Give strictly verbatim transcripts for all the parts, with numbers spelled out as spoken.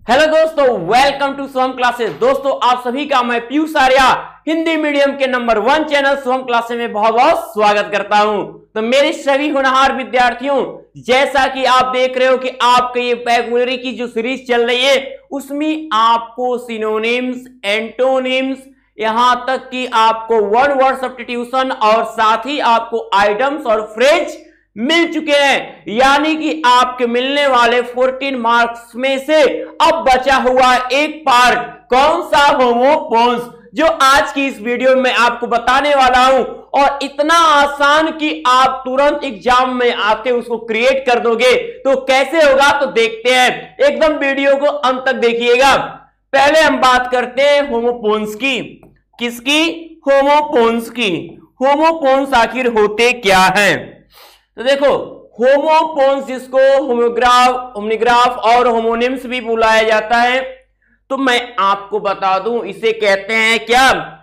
Hello दोस्तों, welcome to स्वयं classes. दोस्तों, आप सभी का मैं पीयूष आर्या हिंदी मीडियम के number one channel Swayam classes में बहुत बहुत स्वागत करता हूं। तो मेरे सभी होनहार विद्यार्थियों, जैसा कि आप देख रहे हो कि आपके ये वोकैबुलरी की जो सीरीज चल रही है उसमें आपको सिनोनिम्स, एंटोनिम्स, यहां तक कि आपको वन वर्ड सब्स्टिट्यूशन और साथ ही आपको आइटम्स और फ्रेज मिल चुके हैं। यानी कि आपके मिलने वाले चौदह मार्क्स में से अब बचा हुआ एक पार्ट कौन सा, होमोफोन्स, जो आज की इस वीडियो में आपको बताने वाला हूं। और इतना आसान कि आप तुरंत एग्जाम में आके उसको क्रिएट कर दोगे। तो कैसे होगा तो देखते हैं, एकदम वीडियो को अंत तक देखिएगा। पहले हम बात करते हैं होमोफोन्स की। किसकी? होमोफोन्स की। होमोफोन्स आखिर होते क्या हैं? तो देखो, होमोफोन्स जिसको होमोग्राफ, होमोनिग्राफ और होमोनिम्स भी बुलाया जाता है, तो मैं आपको बता दूं इसे कहते हैं क्या?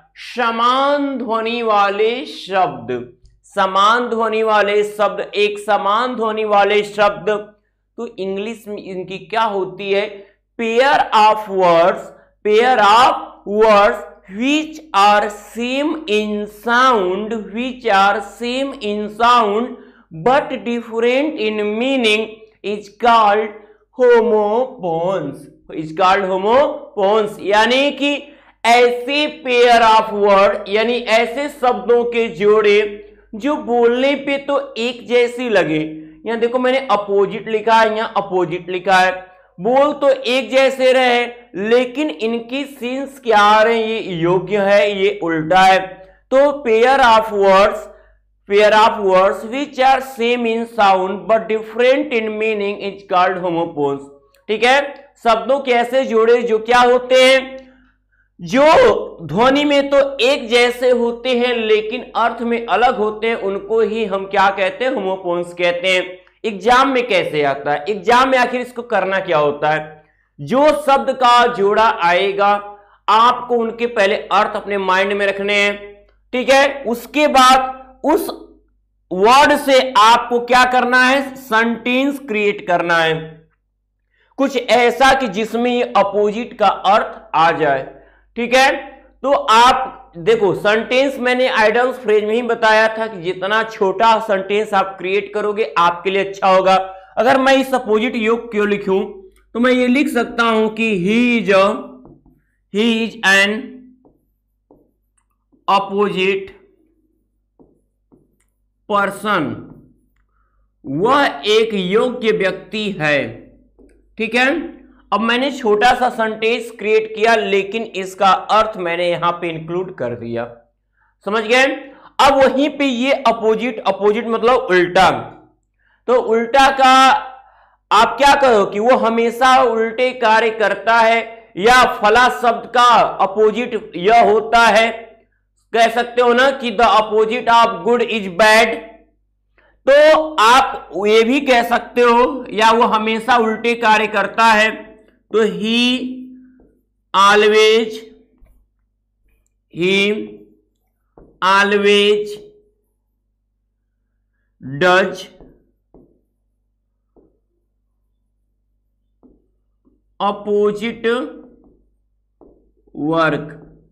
समान ध्वनि वाले शब्द। समान ध्वनि वाले शब्द, एक समान ध्वनि वाले शब्द। तो इंग्लिश में इनकी क्या होती है? Pair of words, pair of words which are same in sound, which are same in sound but different in meaning is called homophones, is called homophones। यानी कि ऐसे पेयर ऑफ वर्ड, यानी ऐसे शब्दों के जोड़े जो बोलने पे तो एक जैसी लगे। यहां देखो, मैंने अपोजिट लिखा है, यहां अपोजिट लिखा है, बोल तो एक जैसे रहे लेकिन इनकी सीन्स क्या आ रहे हैं, ये योग्य है, ये उल्टा है। तो pair of words, pair of words which are same in sound but different in meaning is called homophones. ठीक है, शब्दों के ऐसे जोड़े जो क्या होते हैं, जो ध्वनि में तो एक जैसे होते हैं लेकिन अर्थ में अलग होते हैं, उनको ही हम क्या कहते हैं? होमोफोन्स कहते हैं। एग्जाम में कैसे आता है? एग्जाम में आखिर इसको करना क्या होता है? जो शब्द का जोड़ा आएगा आपको उनके पहले अर्थ अपने माइंड में रखने हैं। ठीक है, उसके बाद उस वर्ड से आपको क्या करना है? सेंटेंस क्रिएट करना है, कुछ ऐसा कि जिसमें ये अपोजिट का अर्थ आ जाए। ठीक है, तो आप देखो, सेंटेंस मैंने आइडम्स फ्रेज में ही बताया था कि जितना छोटा सेंटेंस आप क्रिएट करोगे आपके लिए अच्छा होगा। अगर मैं इस अपोजिट योग क्यों लिखूं तो मैं ये लिख सकता हूं कि he is a he is an opposite person, वह एक योग्य व्यक्ति है। ठीक है, अब मैंने छोटा सा सेंटेंस क्रिएट किया लेकिन इसका अर्थ मैंने यहां पे इंक्लूड कर दिया। समझ गए? अब वहीं पे ये अपोजिट, अपोजिट मतलब उल्टा। तो उल्टा का आप क्या कहो कि वो हमेशा उल्टे कार्य करता है, या फला शब्द का अपोजिट यह होता है। कह सकते हो ना कि the opposite of good is bad. तो आप ये भी कह सकते हो, या वो हमेशा उल्टे कार्य करता है, तो he always, he always does opposite work.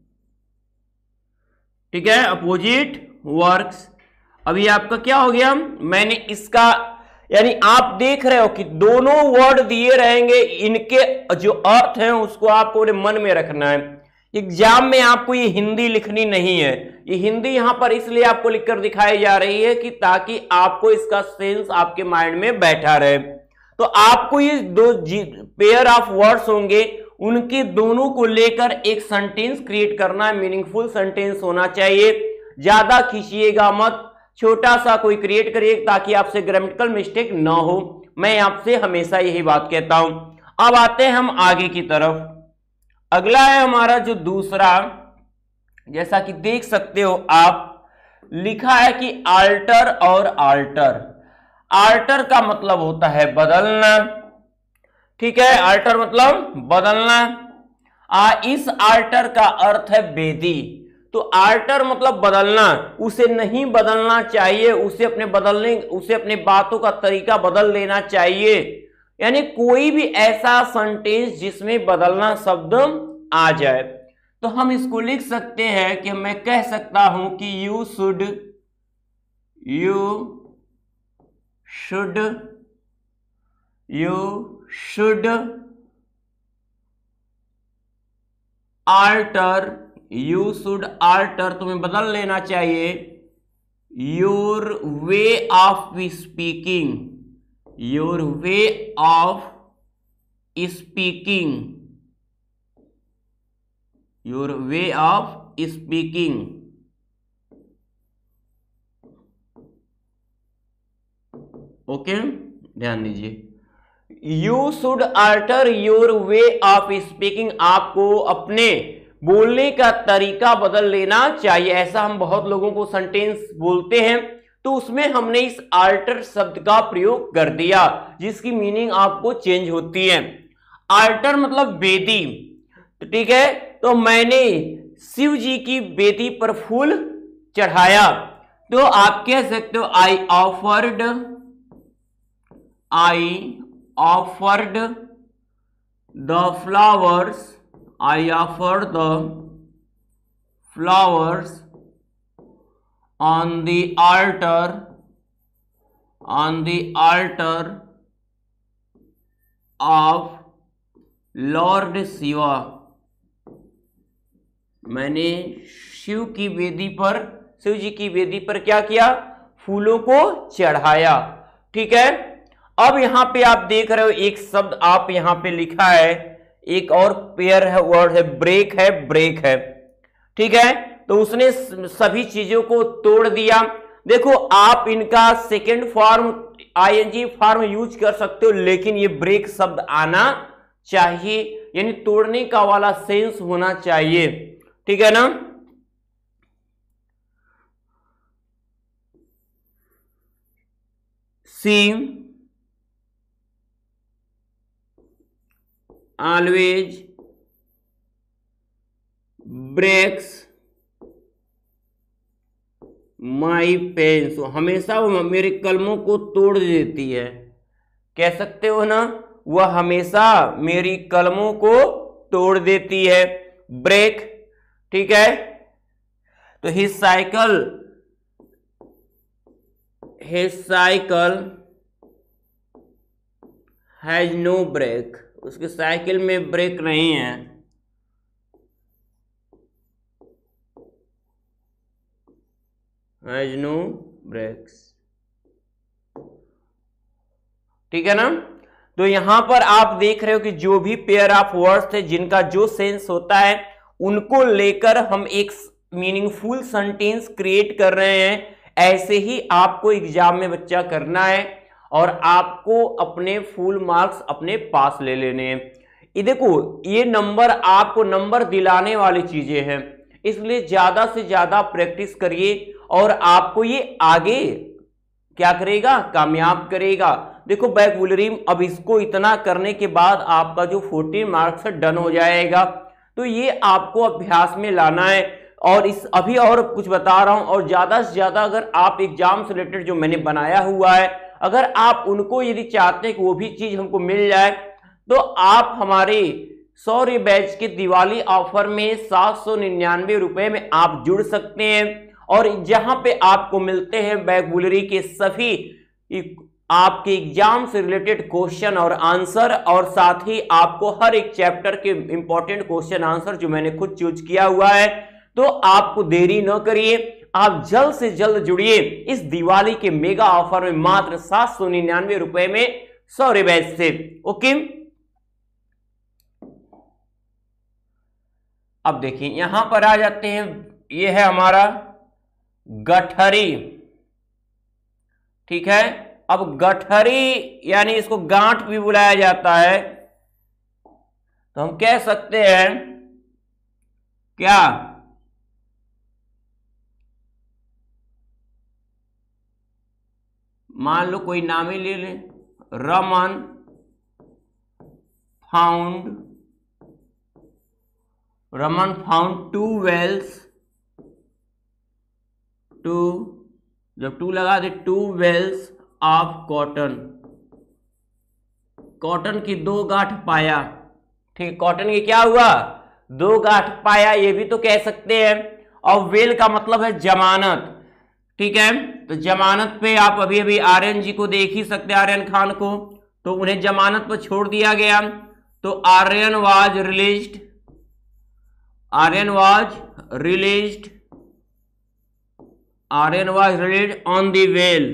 ठीक है, अपोजिट वर्क्स। अभी आपका क्या हो गया? मैंने इसका, यानी आप देख रहे हो कि दोनों वर्ड दिए रहेंगे, इनके जो अर्थ हैं उसको आपको अपने मन में रखना है। एग्जाम में आपको ये हिंदी लिखनी नहीं है, ये हिंदी यहां पर इसलिए आपको लिखकर दिखाई जा रही है कि ताकि आपको इसका सेंस आपके माइंड में बैठा रहे। तो आपको ये दो पेयर ऑफ वर्ड्स होंगे, उनके दोनों को लेकर एक सेंटेंस क्रिएट करना है। मीनिंगफुल सेंटेंस होना चाहिए, ज्यादा खींचिएगा मत, छोटा सा कोई क्रिएट करिए ताकि आपसे ग्रामेटिकल मिस्टेक ना हो। मैं आपसे हमेशा यही बात कहता हूं। अब आते हैं हम आगे की तरफ। अगला है हमारा जो दूसरा, जैसा कि देख सकते हो आप, लिखा है कि आल्टर और आल्टर। आल्टर का मतलब होता है बदलना। ठीक है, आल्टर मतलब बदलना। आ, इस आल्टर का अर्थ है बेदी। तो आल्टर मतलब बदलना, उसे नहीं बदलना चाहिए, उसे अपने बदलने उसे अपने बातों का तरीका बदल लेना चाहिए। यानी कोई भी ऐसा सेंटेंस जिसमें बदलना शब्द आ जाए। तो हम इसको लिख सकते हैं कि मैं कह सकता हूं कि you should you should you should alter you should alter तुम्हें बदल लेना चाहिए your way of speaking your way of speaking your way of speaking. Okay, ध्यान दीजिए you should alter your way of speaking, आपको अपने बोलने का तरीका बदल लेना चाहिए। ऐसा हम बहुत लोगों को सेंटेंस बोलते हैं तो उसमें हमने इस अल्टर शब्द का प्रयोग कर दिया जिसकी मीनिंग आपको चेंज होती है। अल्टर मतलब वेदी, तो ठीक है, तो मैंने शिव जी की वेदी पर फूल चढ़ाया, तो आप कह सकते हो I offered I offered the flowers I offered the flowers on the altar on the altar of lord Shiva, मैंने शिव की वेदी पर शिव जी की वेदी पर क्या किया, फूलों को चढ़ाया। ठीक है, अब यहां पे आप देख रहे हो एक शब्द आप यहां पे लिखा है, एक और पेयर है, वर्ड है ब्रेक है ब्रेक है। ठीक है, तो उसने सभी चीजों को तोड़ दिया। देखो आप इनका second form ING form use कर सकते हो, लेकिन ये ब्रेक शब्द आना चाहिए, यानी तोड़ने का वाला सेंस होना चाहिए। ठीक है ना। She always breaks my pen, so हमेशा वो मेरे कलमों को तोड़ देती है। कह सकते हो ना, वह हमेशा मेरी कलमों को तोड़ देती है। ब्रेक, ठीक है, तो his cycle his cycle has no brake, उसकी साइकिल में ब्रेक नहीं है। हैज नो ब्रेक्स, ठीक है ना। तो यहां पर आप देख रहे हो कि जो भी पेयर ऑफ वर्ड्स थे जिनका जो सेंस होता है उनको लेकर हम एक मीनिंगफुल सेंटेंस क्रिएट कर रहे हैं। ऐसे ही आपको एग्जाम में बच्चा करना है और आपको अपने फुल मार्क्स अपने पास ले लेने हैं। ये देखो ये नंबर आपको नंबर दिलाने वाली चीजें हैं, इसलिए ज्यादा से ज्यादा प्रैक्टिस करिए और आपको ये आगे क्या करेगा, कामयाब करेगा। देखो वोकैबुलरी अब इसको इतना करने के बाद आपका जो चौदह मार्क्स डन हो जाएगा, तो ये आपको अभ्यास में लाना है। और इस अभी और कुछ बता रहा हूं, और ज्यादा से ज्यादा अगर आप एग्जाम से रिलेटेड जो मैंने बनाया हुआ है अगर आप उनको यदि चाहते हैं कि वो भी चीज हमको मिल जाए, तो आप हमारे सौर्य बैच के दिवाली ऑफर में सात सौ निन्यानवे रुपए में आप जुड़ सकते हैं। और जहां पे आपको मिलते हैं वोकैबुलरी के सभी आपके एग्जाम से रिलेटेड क्वेश्चन और आंसर, और साथ ही आपको हर एक चैप्टर के इंपॉर्टेंट क्वेश्चन आंसर जो मैंने खुद चूज किया हुआ है। तो आपको देरी न करिए, आप जल्द से जल्द जुड़िए इस दिवाली के मेगा ऑफर में मात्र सात सौ निन्यानवे रुपए में सौर्य बैच से। ओके, अब देखिए यहां पर आ जाते हैं, ये है हमारा गठरी। ठीक है, अब गठरी यानी इसको गांठ भी बुलाया जाता है, तो हम कह सकते हैं क्या, मान लो कोई नाम ही ले ले, Raman found Raman found two bales, two जब टू लगा दे two bales of cotton cotton की दो गांठ पाया। ठीक, कॉटन की क्या हुआ, दो गांठ पाया, ये भी तो कह सकते हैं। और वेल का मतलब है जमानत। ठीक है, तो जमानत पे आप अभी अभी आर्यन जी को देख ही सकते हैं, आर्यन खान को, तो उन्हें जमानत पर छोड़ दिया गया। तो Aryan was released, Aryan was released, Aryan was released on the bail,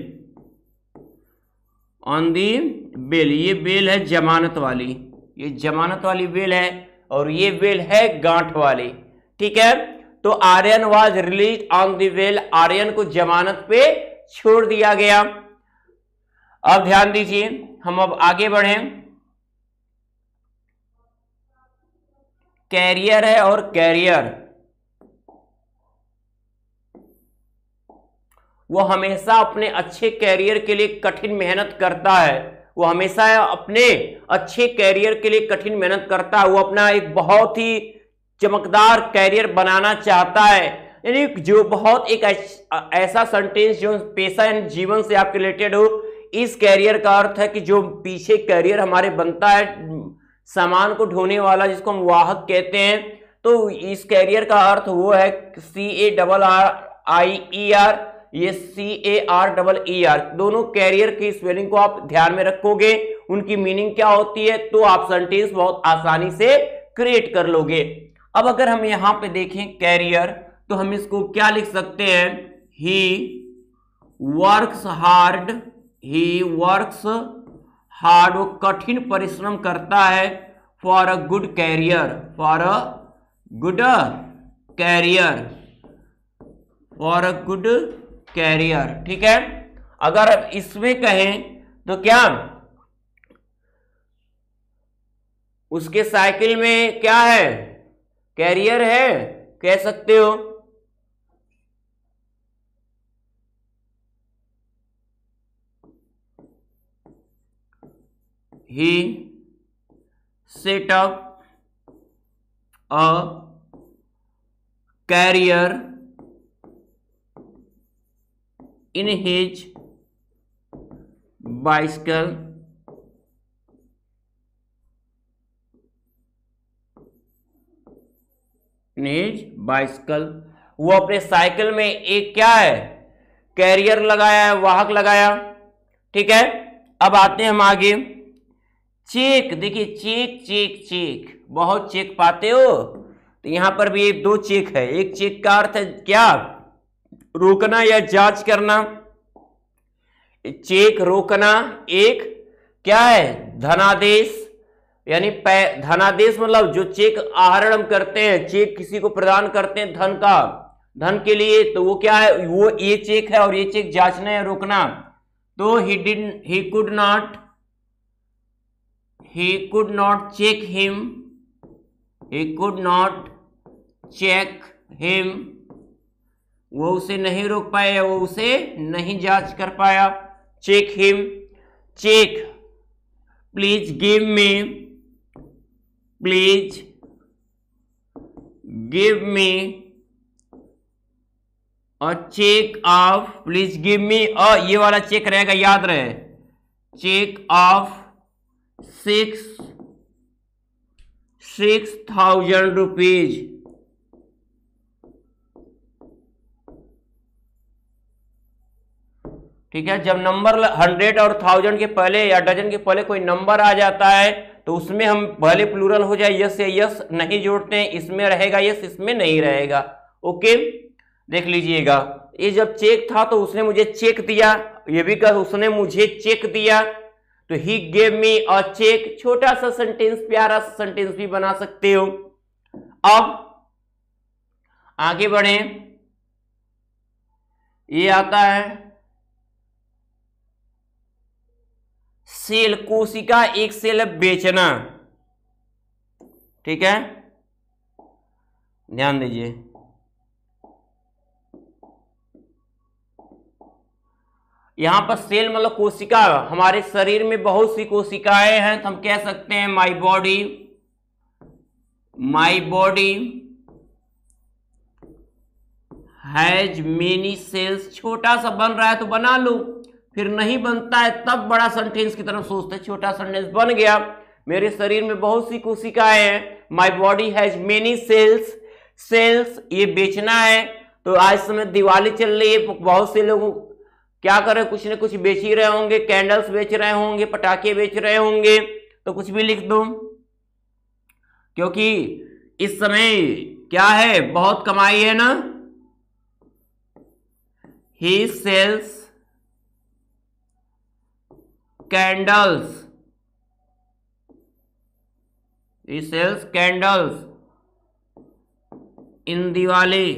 on the bail. ये बेल है जमानत वाली, ये जमानत वाली बेल है, और ये बेल है गांठ वाली। ठीक है, तो Aryan was release on the bail, Aryan को जमानत पे छोड़ दिया गया। अब ध्यान दीजिए, हम अब आगे बढ़े। कैरियर है, और कैरियर वो हमेशा अपने अच्छे कैरियर के लिए कठिन मेहनत करता है, वो हमेशा अपने अच्छे कैरियर के लिए कठिन मेहनत करता है, वो अपना एक बहुत ही चमकदार कैरियर बनाना चाहता है। यानी जो बहुत एक ऐसा सेंटेंस जो पेशा या जीवन से आपके रिलेटेड हो। इस कैरियर का अर्थ है कि जो पीछे कैरियर हमारे बनता है, सामान को ढोने वाला, जिसको हम वाहक कहते हैं, तो इस कैरियर का अर्थ वो है C A double R I E R, ये C A R double E R. दोनों कैरियर की स्पेलिंग को आप ध्यान में रखोगे, उनकी मीनिंग क्या होती है, तो आप सेंटेंस बहुत आसानी से क्रिएट कर लोगे। अब अगर हम यहां पे देखें कैरियर, तो हम इसको क्या लिख सकते हैं, he works hard, he works hard, वो कठिन परिश्रम करता है, for a good career, for a good career, for a good career. ठीक है, अगर इसमें कहें तो क्या उसके साइकिल में क्या है, कैरियर है, कह सकते हो। He set up a career in his bicycle, in his bicycle, वो अपने साइकिल में एक क्या है, कैरियर लगाया है, वाहक लगाया। ठीक है, अब आते हैं हम आगे। चेक, देखिए चेक चेक चेक, बहुत चेक पाते हो, तो यहां पर भी एक दो चेक है। एक चेक का अर्थ है क्या, रोकना या जांच करना। चेक रोकना, एक क्या है, धनादेश, यानी धनादेश मतलब जो चेक आहरण हम करते हैं, चेक किसी को प्रदान करते हैं धन का, धन के लिए, तो वो क्या है, वो ये चेक है, और ये चेक जांचना या रोकना। तो he did he could not he could not check him, he could not check him, वो उसे नहीं रोक पाया, वो उसे नहीं जांच कर पाया। Check him, check, please give me, please give me a check of, please give me a, ये वाला चेक रहेगा, याद रहे, check of six six thousand rupees. ठीक है, जब नंबर हंड्रेड और थाउजेंड के पहले या डजन के पहले कोई नंबर आ जाता है, तो उसमें हम भले प्लूरल हो जाए, यस या यस नहीं जोड़ते हैं, इसमें रहेगा यस, इसमें नहीं रहेगा। ओके, देख लीजिएगा, ये जब चेक था तो उसने मुझे चेक दिया, ये भी कहा उसने मुझे चेक दिया, तो he gave me a check. छोटा सा सेंटेंस, प्यारा सा सेंटेंस भी बना सकते हो। अब आगे बढ़े, ये आता है सेल, कोशिका, एक सेल है बेचना। ठीक है, ध्यान दीजिए, यहां पर सेल मतलब कोशिका। हमारे शरीर में बहुत सी कोशिकाएं हैं, तो हम कह सकते हैं my body, my body has many cells. छोटा सा बन रहा है तो बना लो, फिर नहीं बनता है तब बड़ा सेंटेंस की तरफ सोचते हैं। छोटा सेंटेंस बन गया, मेरे शरीर में बहुत सी कोशिकाएं हैं, my body has many cells, cells ये बेचना है। तो आज समय दिवाली चल रही है, बहुत से लोग क्या कर रहे हैं, कुछ न कुछ बेच ही रहे होंगे, कैंडल्स बेच रहे होंगे, पटाखे बेच रहे होंगे, तो कुछ भी लिख दो, क्योंकि इस समय क्या है, बहुत कमाई है ना। He sells candles, he sells candles in Diwali.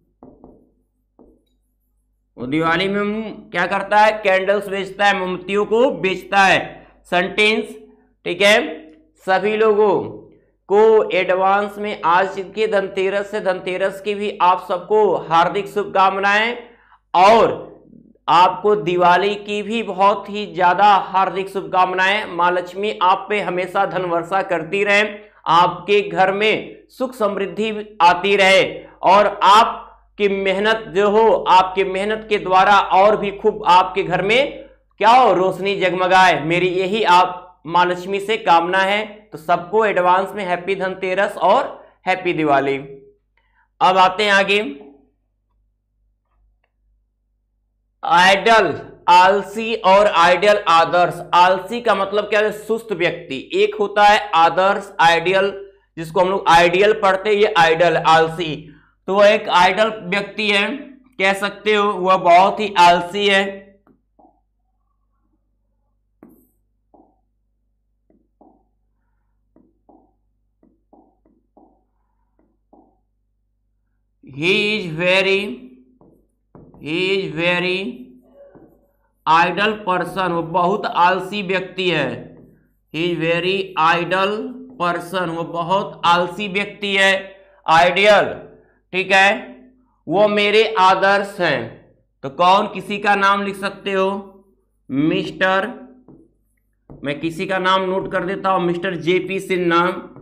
वो दिवाली में क्या करता है, कैंडल्स बेचता है, मोमबत्तियों को बेचता है। सेंटेंस, ठीक है। सभी लोगों को एडवांस में आज के धनतेरस से धनतेरस की भी आप सबको हार्दिक शुभकामनाएं, और आपको दिवाली की भी बहुत ही ज्यादा हार्दिक शुभकामनाएं। मां लक्ष्मी आप पे हमेशा धन वर्षा करती रहे, आपके घर में सुख समृद्धि आती रहे, और आपकी मेहनत जो हो, आपके मेहनत के द्वारा और भी खूब आपके घर में क्या हो, रोशनी जगमगाए। मेरी यही आप मां लक्ष्मी से कामना है। तो सबको एडवांस में हैप्पी धनतेरस और हैप्पी दिवाली। अब आते हैं आगे। आइडल, आलसी और आइडियल आदर्श। आलसी का मतलब क्या है, सुस्त व्यक्ति। एक होता है आदर्श, आइडियल, जिसको हम लोग आइडियल पढ़ते हैं, ये आइडल, आलसी। तो वह एक आइडल व्यक्ति है, कह सकते हो वह बहुत ही आलसी है। He is very, he is very idle person, वो बहुत आलसी व्यक्ति है। He is very idle person, वो बहुत आलसी व्यक्ति है। आइडियल, ठीक है, वो मेरे आदर्श हैं। तो कौन, किसी का नाम लिख सकते हो, मिस्टर, मैं किसी का नाम नोट कर देता हूं, mister JP Sinha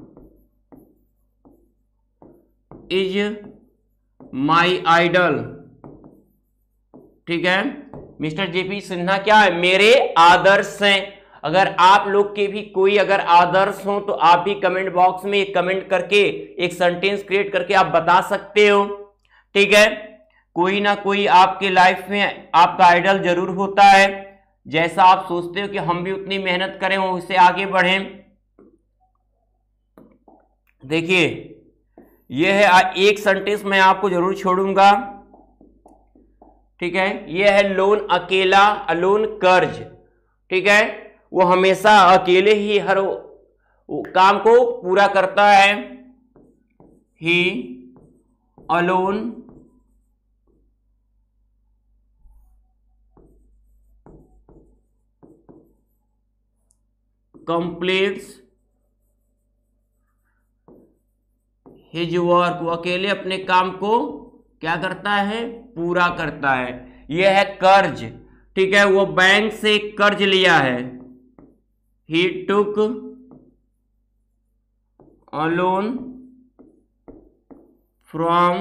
is my idol, ठीक है। मिस्टर जेपी सिन्हा क्या है, मेरे आदर्श हैं। अगर आप लोग के भी कोई अगर आदर्श हो तो आप भी कमेंट बॉक्स में एक कमेंट करके एक सेंटेंस क्रिएट करके आप बता सकते हो, ठीक है। कोई ना कोई आपके लाइफ में आपका आइडल जरूर होता है, जैसा आप सोचते हो कि हम भी उतनी मेहनत करें, उससे आगे बढ़ें। देखिए यह है एक सेंटेंस मैं आपको जरूर छोड़ूंगा, ठीक है। यह है लोन, अकेला, अलोन, कर्ज, ठीक है। वो हमेशा अकेले ही हर काम को पूरा करता है। He alone completes his work, वो अकेले अपने काम को क्या करता है, पूरा करता है। यह है कर्ज, ठीक है, वो बैंक से कर्ज लिया है। He took a loan from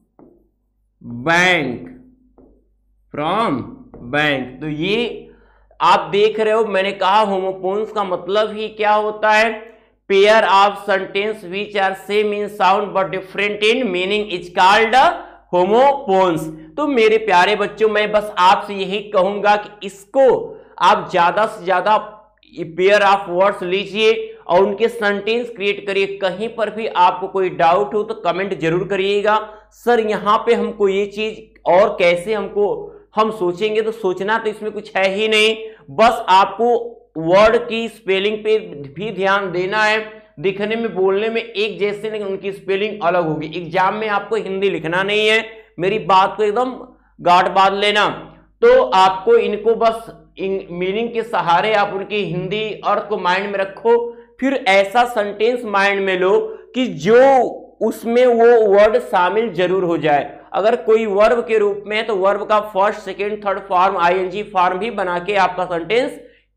bank, from bank. तो ये आप देख रहे हो, मैंने कहा होमोफोन्स का मतलब ही क्या होता है, pair of sentence which are same in sound but different in meaning is called homophones. तो मेरे प्यारे बच्चों, मैं बस आपसे यही कहूंगा कि इसको आप ज्यादा से ज्यादा पेयर ऑफ वर्ड्स लीजिए और उनके सेंटेंस क्रिएट करिए। कहीं पर भी आपको कोई डाउट हो तो कमेंट जरूर करिएगा, सर यहाँ पे हमको ये चीज और कैसे हमको हम सोचेंगे। तो सोचना तो इसमें कुछ है ही नहीं, बस आपको वर्ड की स्पेलिंग पे भी ध्यान देना है। दिखने में, बोलने में एक जैसे, लेकिन उनकी स्पेलिंग अलग होगी। एग्जाम में आपको हिंदी लिखना नहीं है, मेरी बात को एकदम गांठ बांध लेना। तो आपको इनको बस मीनिंग के सहारे आप उनकी हिंदी अर्थ को माइंड में रखो, फिर ऐसा सेंटेंस माइंड में लो कि जो उसमें वो वर्ड शामिल जरूर हो जाए। अगर कोई वर्ब के रूप में है तो वर्ब का first, second, third form, ING form भी बना के आपका सेंटेंस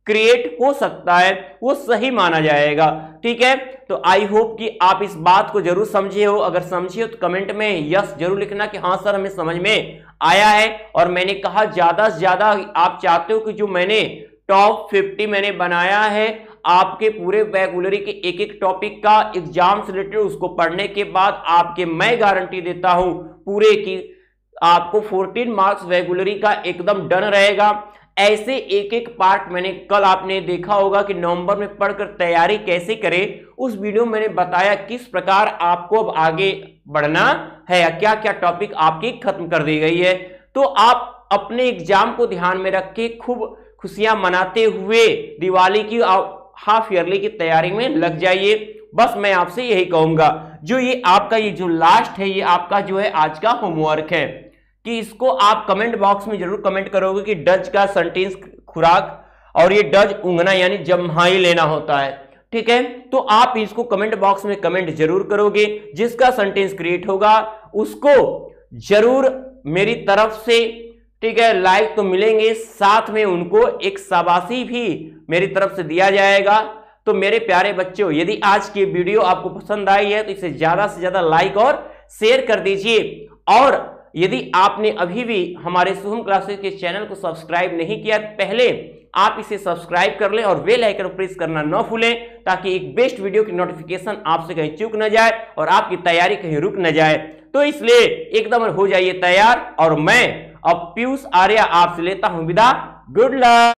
क्रिएट हो सकता है वो सही माना जाएगा। ठीक है, तो आई होप कि आप इस बात को जरूर समझे हो। अगर समझे हो तो कमेंट में यस जरूर लिखना कि हाँ सर हमें समझ में आया है। और मैंने कहा ज्यादा से ज्यादा आप चाहते हो कि जो मैंने टॉप फिफ्टी मैंने बनाया है आपके पूरे वैगुलरी के एक एक टॉपिक का एग्जाम से रिलेटेड, उसको पढ़ने के बाद आपके मैं गारंटी देता हूं पूरे की आपको चौदह मार्क्स वैगुलरी का एकदम डन रहेगा। ऐसे एक एक पार्ट मैंने कल आपने देखा होगा कि नवंबर में पढ़कर तैयारी कैसे करें, उस वीडियो में मैंने बताया किस प्रकार आपको अब आगे बढ़ना है या क्या क्या टॉपिक आपकी खत्म कर दी गई है। तो आप अपने एग्जाम को ध्यान में रख के खूब खुशियां मनाते हुए दिवाली की हाफ ईयरली की तैयारी में लग जाइए। बस मैं आपसे यही कहूंगा। जो ये आपका ये जो लास्ट है ये आपका जो है आज का होमवर्क है कि इसको आप कमेंट बॉक्स में जरूर कमेंट करोगे कि डज का सेंटेंस खुराक और ये डज उंगना यानी जम्हाई लेना होता है। ठीक है, तो आप इसको कमेंट बॉक्स में कमेंट जरूर करोगे। जिसका सेंटेंस क्रिएट होगा उसको जरूर मेरी तरफ से ठीक है लाइक तो मिलेंगे, साथ में उनको एक शाबाशी भी मेरी तरफ से दिया जाएगा। तो मेरे प्यारे बच्चों, यदि आज की वीडियो आपको पसंद आई है तो इसे ज्यादा से ज्यादा लाइक और शेयर कर दीजिए। और यदि आपने अभी भी हमारे शुभम क्लासेस के चैनल को सब्सक्राइब नहीं किया पहले आप इसे सब्सक्राइब कर लें और बेल आइकन प्रेस करना न भूलें, ताकि एक बेस्ट वीडियो की नोटिफिकेशन आपसे कहीं चूक न जाए और आपकी तैयारी कहीं रुक न जाए। तो इसलिए एकदम हो जाइए तैयार। और मैं अब पीयूष आर्या आपसे लेता हूं विदा। Good luck.